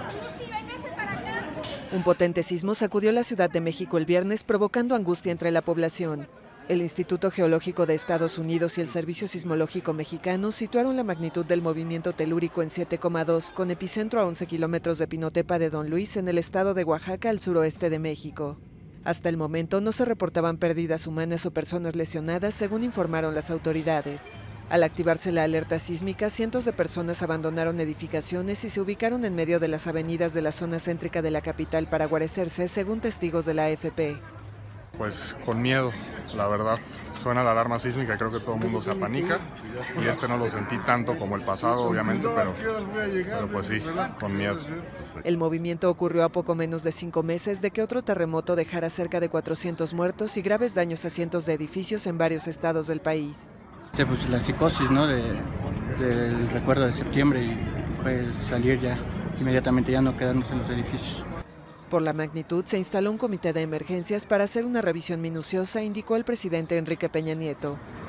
Un potente sismo sacudió la Ciudad de México el viernes, provocando angustia entre la población. El Instituto Geológico de Estados Unidos y el Servicio Sismológico Mexicano situaron la magnitud del movimiento telúrico en 7,2, con epicentro a 11 kilómetros de Pinotepa de Don Luis, en el estado de Oaxaca, al suroeste de México. Hasta el momento no se reportaban pérdidas humanas o personas lesionadas, según informaron las autoridades. Al activarse la alerta sísmica, cientos de personas abandonaron edificaciones y se ubicaron en medio de las avenidas de la zona céntrica de la capital para guarecerse, según testigos de la AFP. Pues con miedo, la verdad. Suena la alarma sísmica, creo que todo el mundo se apanica y no lo sentí tanto como el pasado, obviamente, pero pues sí, con miedo. El movimiento ocurrió a poco menos de 5 meses de que otro terremoto dejara cerca de 400 muertos y graves daños a cientos de edificios en varios estados del país. Pues la psicosis, ¿no? Del recuerdo de septiembre y pues salir ya inmediatamente, ya no quedarnos en los edificios. Por la magnitud, se instaló un comité de emergencias para hacer una revisión minuciosa, indicó el presidente Enrique Peña Nieto.